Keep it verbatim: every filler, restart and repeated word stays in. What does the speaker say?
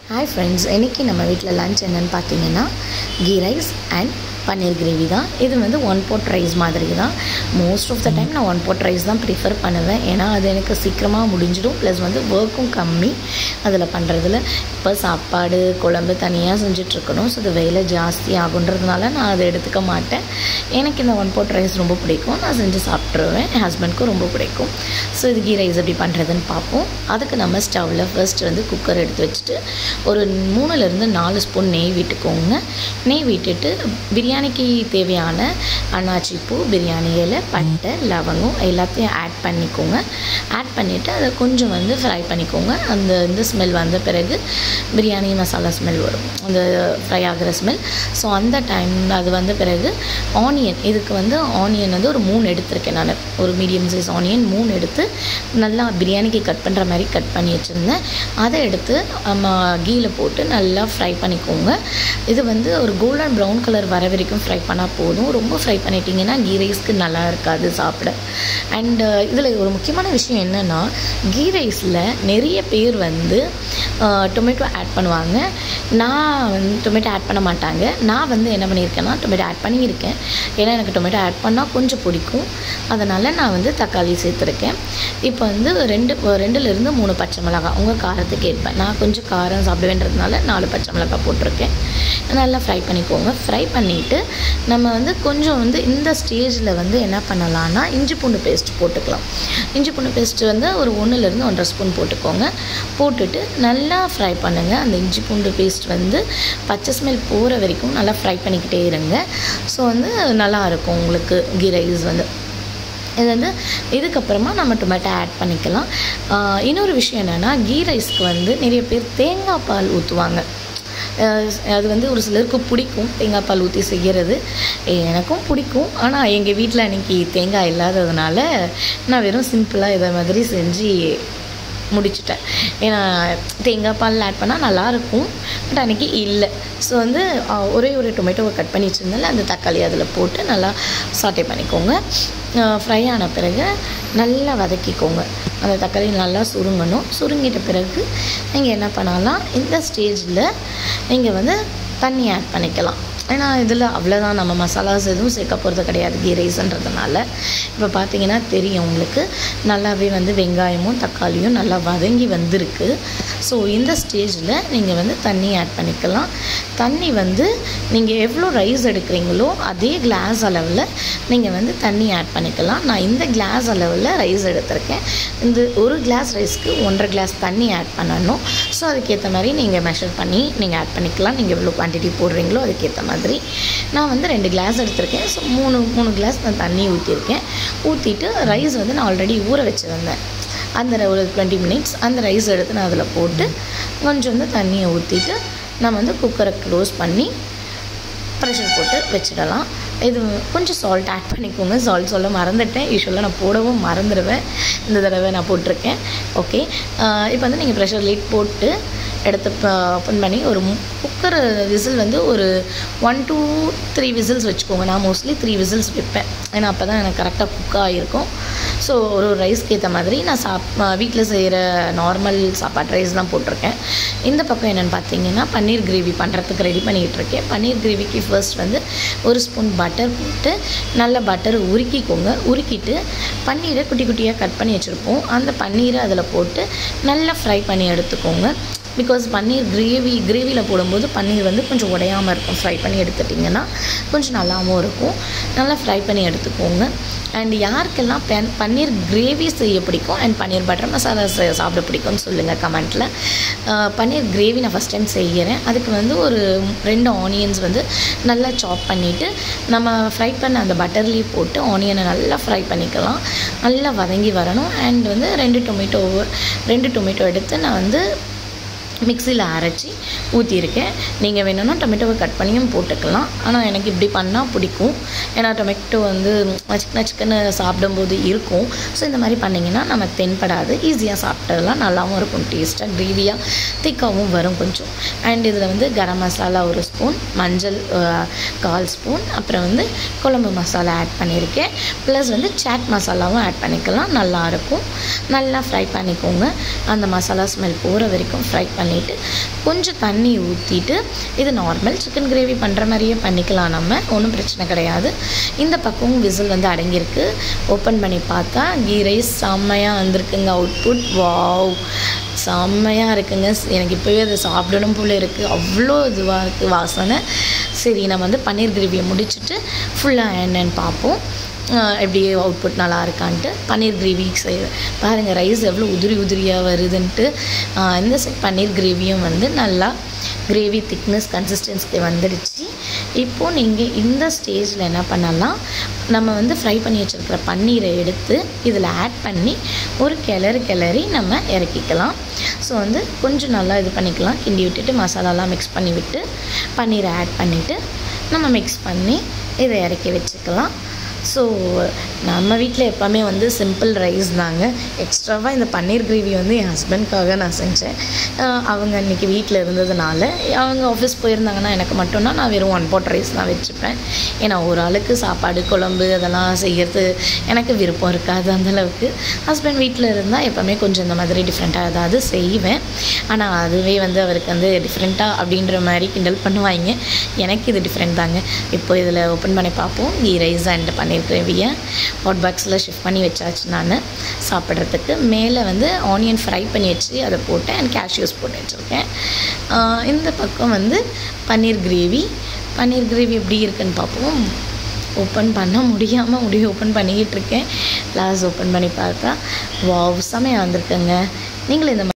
Hi friends, இன்னைக்கு நம்ம வீட்ல லஞ்ச் என்னன்னு பாத்தீங்கன்னா ghee rice and paneer gravy தான். இது வந்து one pot rice மாதிரி தான். Most of the time நான் one pot rice தான் prefer பண்ணுவேன். ஏனா அது எனக்கு சீக்கிரமா முடிஞ்சிடும். ப்ளஸ் வந்து வர்க்கும் கம்மி அதுல பண்றதுல. இப்ப சாப்பாடு குழம்பு தனியா செஞ்சிட்டு இருக்கணும். சோ அது வேலை ஜாஸ்தி ஆகுன்றதுனால நான் அதை எடுத்துக்க மாட்டேன். எனக்கு இந்த one pot rice ரொம்ப பிடிக்கும். நான் செஞ்சு சாப்பிட்டுருவேன். என் ஹஸ்பண்டுக்கு ரொம்ப பிடிக்கும். சோ இது ghee rice எப்படி பண்றதுன்னு பாப்போம். அதுக்கு நம்ம ஸ்டவ்ல ஃபர்ஸ்ட் வந்து குக்கர் எடுத்து வச்சிட்டு ஒரு மூணுல இருந்து நாலு ஸ்பூன் நெய் விட்டுக்கோங்க. நெய் விட்டுட்டு பிரியாணிக்கு தேவையான அன்னாச்சி பூ, பிரியாணி இலை, பட்டை, லவங்கம் எல்லாத்தையும் ஆட் பண்ணிக்கோங்க. ஆட் பண்ணிட்டு அதை கொஞ்சம் வந்து ஃப்ரை பண்ணிக்கோங்க. அந்த இந்த ஸ்மெல் வந்த பிறகு பிரியாணி மசாலா ஸ்மெல் வரும். அந்த ஃப்ரை ஆகிற ஸ்மெல். ஸோ அந்த டைம் அது வந்த பிறகு ஆனியன், இதுக்கு வந்து ஆனியன் வந்து ஒரு மூணு எடுத்திருக்கேன் நான். ஒரு மீடியம் சைஸ் ஆனியன் மூணு எடுத்து நல்லா பிரியாணிக்கு கட் பண்ணுற மாதிரி கட் பண்ணி வச்சுருந்தேன். அதை எடுத்து நம்ம கீயில் போட்டு நல்லா ஃப்ரை பண்ணிக்கோங்க. இது வந்து ஒரு கோல்டன் ப்ரௌன் கலர் வர வரைக்கும் ஃப்ரை பண்ணால் போதும். ரொம்ப ஃப்ரை பண்ணிட்டீங்கன்னா கீ ரைஸ்க்கு நல்லா இருக்காது சாப்பிட. அண்ட் இதில் ஒரு முக்கியமான விஷயம் என்னென்னா, கீ ரைஸில் நிறைய பேர் வந்து டொமேட்டோ ஆட் பண்ணுவாங்க. நான் வந்து டொமேட்டோ ஆட் பண்ண மாட்டாங்க. நான் வந்து என்ன பண்ணியிருக்கேன்னா டொமேட்டோ ஆட் பண்ணியிருக்கேன். ஏன்னா எனக்கு டொமேட்டோ ஆட் பண்ணால் கொஞ்சம் பிடிக்கும். அதனால் நான் வந்து தக்காளி சேர்த்துருக்கேன். இப்போ வந்து ரெண்டு ரெண்டுலேருந்து மூணு பச்சை மிளகாய் உங்கள் காரத்துக்கு ஏற்பேன். நான் கொஞ்சம் காரம் சாப்பிடுவேன்றதுனால நாலு பச்சை மிளகாய் போட்டிருக்கேன். நல்லா ஃப்ரை பண்ணிக்கோங்க. ஃப்ரை பண்ணிவிட்டு நம்ம வந்து கொஞ்சம் வந்து இந்த ஸ்டேஜில் வந்து என்ன பண்ணலான்னா இஞ்சி பூண்டு பேஸ்ட் போட்டுக்கலாம். இஞ்சி பூண்டு பேஸ்ட்டு வந்து ஒரு ஒன்றுலேருந்து ஒன்றரை ஸ்பூன் போட்டுக்கோங்க. போட்டுட்டு நல்லா ஃப்ரை பண்ணுங்கள். அந்த இஞ்சி பூண்டு பேஸ்ட் வந்து பச்சை ஸ்மெல் போகிற வரைக்கும் நல்லா ஃப்ரை பண்ணிக்கிட்டே இருங்க. ஸோ வந்து நல்லாயிருக்கும் உங்களுக்கு கீ ரைஸ் வந்து. இது வந்து இதுக்கப்புறமா நம்ம டொமேட்டோ ஆட் பண்ணிக்கலாம். இன்னொரு விஷயம் என்னென்னா, கீ ரைஸ்க்கு வந்து நிறைய பேர் தேங்காய் பால் ஊற்றுவாங்க. அது வந்து ஒரு சிலருக்கு பிடிக்கும் தேங்காய் பால் ஊற்றி செய்கிறது. எனக்கும் பிடிக்கும். ஆனால் எங்கள் வீட்டில் அன்றைக்கி தேங்காய் இல்லாததுனால நான் வெறும் சிம்பிளாக இதை மாதிரி செஞ்சு முடிச்சுட்டேன். ஏன்னா தேங்காய் பால் ஆட் பண்ணால் நல்லாயிருக்கும். பட் அன்றைக்கி இல்லை. ஸோ வந்து ஒரே ஒரு டொமேட்டோவை கட் பண்ணி வச்சுருந்தால அந்த தக்காளி அதில் போட்டு நல்லா சாட்டே பண்ணிக்கோங்க. ஃப்ரை ஆன பிறகு நல்லா வதக்கிக்கோங்க. அந்த தக்காளி நல்லா சுருங்கணும். சுருங்கிட்ட பிறகு நீங்கள் என்ன பண்ணலாம், இந்த ஸ்டேஜில் நீங்கள் வந்து தண்ணி ஆட் பண்ணிக்கலாம். ஏன்னா இதில் அவ்வளோதான், நம்ம மசாலாஸ் எதுவும் சேர்க்க போகிறது கிடையாது கீ ரைஸ்ன்றதுனால. இப்போ பார்த்தீங்கன்னா தெரியும் உங்களுக்கு, நல்லாவே வந்து வெங்காயமும் தக்காளியும் நல்லா வதங்கி வந்திருக்கு. ஸோ இந்த ஸ்டேஜில் நீங்கள் வந்து தண்ணி ஆட் பண்ணிக்கலாம். தண்ணி வந்து நீங்கள் எவ்வளோ ரைஸ் எடுக்கிறீங்களோ அதே கிளாஸ் அளவில் நீங்கள் வந்து தண்ணி ஆட் பண்ணிக்கலாம். நான் இந்த கிளாஸ் அளவில் ரைஸ் எடுத்திருக்கேன். இந்த ஒரு கிளாஸ் ரைஸ்க்கு ஒன்றரை கிளாஸ் தண்ணி ஆட் பண்ணணும். ஸோ அதுக்கேற்ற மாதிரி நீங்கள் மெஷர் பண்ணி நீங்கள் ஆட் பண்ணிக்கலாம். நீங்கள் எவ்வளோ குவான்டிட்டி போடுறீங்களோ அதுக்கேற்ற மாதிரி. நான் வந்து ரெண்டு கிளாஸ் எடுத்திருக்கேன். ஸோ மூணு மூணு கிளாஸ் நான் தண்ணி ஊற்றிருக்கேன். ஊற்றிட்டு ரைஸ் வந்து நான் ஆல்ரெடி ஊற வச்சுருந்தேன். அந்த ஒரு டுவெண்ட்டி மினிட்ஸ் அந்த ரைஸ் எடுத்து நான் அதில் போட்டு கொஞ்சம் வந்து தண்ணியை ஊற்றிட்டு நம்ம வந்து குக்கரை க்ளோஸ் பண்ணி ப்ரெஷர் போட்டு வச்சிடலாம். இது கொஞ்சம் சால்ட் ஆட் பண்ணிக்கோங்க. சால்ட் சொல்ல மறந்துட்டேன். யூஸ்வலாக நான் போடவும் மறந்துடுவேன். இந்த தடவை நான் போட்டிருக்கேன். ஓகே, இப்போ வந்து நீங்கள் ப்ரெஷர் லிட் போட்டு எடுத்து ஓப்பன் பண்ணி ஒரு குக்கர் விசில் வந்து ஒரு ஒன் டூ த்ரீ விசில்ஸ் வச்சுக்கோங்க. நான் மோஸ்ட்லி த்ரீ விசில்ஸ் வைப்பேன். ஏன்னா அப்போ தான் எனக்கு கரெக்டாக குக் ஆகிருக்கும். ஸோ ஒரு ஒரு ரைஸ்க்கு ஏற்ற மாதிரி நான் சாப் வீட்டில் செய்கிற நார்மல் சாப்பாடு ரைஸ் தான் போட்டிருக்கேன். இந்த பக்கம் என்னென்னு பார்த்தீங்கன்னா பன்னீர் கிரேவி பண்ணுறதுக்கு ரெடி பண்ணிக்கிட்டு இருக்கேன். பன்னீர் கிரேவிக்கு ஃபர்ஸ்ட் வந்து ஒரு ஸ்பூன் பட்டர் போட்டு நல்ல பட்டர் உருக்கிக்கோங்க. உருக்கிட்டு பன்னீரை குட்டி குட்டியாக கட் பண்ணி வச்சுருப்போம். அந்த பன்னீரை அதில் போட்டு நல்லா ஃப்ரை பண்ணி எடுத்துக்கோங்க. பிகாஸ் பன்னீர் கிரேவி கிரேவியில் போடும்போது பன்னீர் வந்து கொஞ்சம் உடையாமல் இருக்கும். ஃப்ரை பண்ணி எடுத்துட்டிங்கன்னா கொஞ்சம் நல்லாவும் இருக்கும். நல்லா ஃப்ரை பண்ணி எடுத்துக்கோங்க. அண்ட் யாருக்கெல்லாம் பென் பன்னீர் கிரேவி செய்ய பிடிக்கும் அண்ட் பன்னீர் பட்டர் மசாலா சாப்பிட பிடிக்கும்னு சொல்லுங்கள் கமெண்ட்டில். பன்னீர் கிரேவி நான் ஃபஸ்ட் டைம் செய்கிறேன். அதுக்கு வந்து ஒரு ரெண்டு ஆனியன்ஸ் வந்து நல்லா சாப் பண்ணிவிட்டு நம்ம ஃப்ரை பண்ண அந்த பட்டர்லேயே போட்டு ஆனியனை நல்லா ஃப்ரை பண்ணிக்கலாம். நல்லா வதங்கி வரணும். அண்ட் வந்து ரெண்டு டொமேட்டோ ரெண்டு டொமேட்டோ எடுத்து நான் வந்து மிக்சியில் அரைச்சி ஊற்றியிருக்கேன். நீங்கள் வேணும்னா டொமேட்டோவை கட் பண்ணியும் போட்டுக்கலாம். ஆனால் எனக்கு இப்படி பண்ணால் பிடிக்கும். ஏன்னா டொமேட்டோ வந்து சிக்கன சிக்கன்னு சாப்பிடும்போது இருக்கும். ஸோ இந்த மாதிரி பண்ணிங்கன்னா நமக்கு தென்படாது. ஈஸியாக சாப்பிட்டுடலாம். நல்லாவும் இருக்கும். டேஸ்ட்டாக கிரேவியாக திக்காகவும் வரும் கொஞ்சம். அண்ட் இதில் வந்து கரம் மசாலா ஒரு ஸ்பூன், மஞ்சள் கால் ஸ்பூன், அப்புறம் வந்து குழம்பு மசாலா ஆட் பண்ணியிருக்கேன். ப்ளஸ் வந்து சாட் மசாலாவும் ஆட் பண்ணிக்கலாம். நல்லாயிருக்கும். நல்லா ஃப்ரை பண்ணிக்கோங்க. அந்த மசாலா ஸ்மெல் போகிற வரைக்கும் ஃப்ரை பண்ணி பண்ணிவிட்டு கொஞ்சம் தண்ணி ஊற்றிட்டு இது நார்மல் சிக்கன் கிரேவி பண்ணுற மாதிரியே பண்ணிக்கலாம், நம்ம ஒன்றும் பிரச்சனை கிடையாது. இந்த பக்கம் விசில் வந்து அடங்கியிருக்கு. ஓப்பன் பண்ணி பார்த்தா கீ ரைஸ் செம்மையாக வந்திருக்குங்க. அவுட்புட் வாவ், செம்மையாக இருக்குங்க. எனக்கு இப்போவே அதை சாப்பிடணும் போல் இருக்குது, அவ்வளோ இதுவாக இருக்குது வாசனை. சரி, நம்ம வந்து பன்னீர் கிரேவியை முடிச்சுட்டு ஃபுல்லாக என்னென்னு பார்ப்போம், எப்படி அவுட்புட் நல்லா இருக்கான்ட்டு. பன்னீர் கிரேவி செய்ய பாருங்கள், ரைஸ் எவ்வளோ உதிரி உதிரியாக வருதுன்ட்டு. இந்த சைட் பன்னீர் கிரேவியும் வந்து நல்லா கிரேவி திக்னஸ் கன்சிஸ்டன்சிக்கு வந்துடுச்சு. இப்போது நீங்கள் இந்த ஸ்டேஜில் என்ன பண்ணலாம், நம்ம வந்து ஃப்ரை பண்ணி வச்சுருக்கிற பன்னீரை எடுத்து இதில் ஆட் பண்ணி ஒரு கிளறு கிளறி நம்ம இறக்கிக்கலாம். ஸோ வந்து கொஞ்சம் நல்லா இது பண்ணிக்கலாம், கிண்டி விட்டுட்டு மசாலாலாம் மிக்ஸ் பண்ணி விட்டு பன்னீரை ஆட் பண்ணிவிட்டு நம்ம மிக்ஸ் பண்ணி இதை இறக்கி வச்சுக்கலாம். ஸோ நம்ம வீட்டில் எப்போவுமே வந்து சிம்பிள் ரைஸ் தாங்க. எக்ஸ்ட்ராவாக இந்த பன்னீர் கிரேவி வந்து என் ஹஸ்பண்ட்காக நான் செஞ்சேன். அவங்க அன்றைக்கி வீட்டில் இருந்ததுனால, அவங்க ஆஃபீஸ் போயிருந்தாங்கன்னா எனக்கு மட்டும்னா நான் வெறும் ஒன் பாட் ரைஸ் தான் வச்சுப்பேன். ஏன்னா ஒரு ஆளுக்கு சாப்பாடு குழம்பு அதெல்லாம் செய்கிறது எனக்கு விருப்பம் இருக்காது அந்தளவுக்கு. ஹஸ்பண்ட் வீட்டில் இருந்தால் எப்போவுமே கொஞ்சம் இந்த மாதிரி டிஃப்ரெண்ட்டாக ஏதாவது செய்வேன். ஆனால் அதுவே வந்து அவருக்கு வந்து டிஃப்ரெண்ட்டாக அப்படின்ற மாதிரி கிண்டல் பண்ணுவாங்க. எனக்கு இது டிஃப்ரெண்ட் தாங்க. இப்போ இதில் ஓப்பன் பண்ணி பார்ப்போம். கீ ரைஸ் அண்ட் பன்னீர் கிரேவியை ஹாட் பாக்ஸில் ஷிஃப்ட் பண்ணி வச்சாச்சு. நான் சாப்பிட்றதுக்கு மேலே வந்து ஆனியன் ஃப்ரை பண்ணி வச்சு அதை போட்டேன் அண்ட் கேஷ்யூஸ் போட்டு வச்சுருக்கேன். இந்த பக்கம் வந்து பன்னீர் கிரேவி பன்னீர் கிரேவி எப்படி இருக்குன்னு பார்ப்போம். ஓப்பன் பண்ண முடியாமல் முடிவு ஓப்பன் பண்ணிக்கிட்டு இருக்கேன். லாஸ்ட் ஓப்பன் பண்ணி பார்த்தா வாவ், செமையாக வந்திருக்குங்க. நீங்களும் இந்த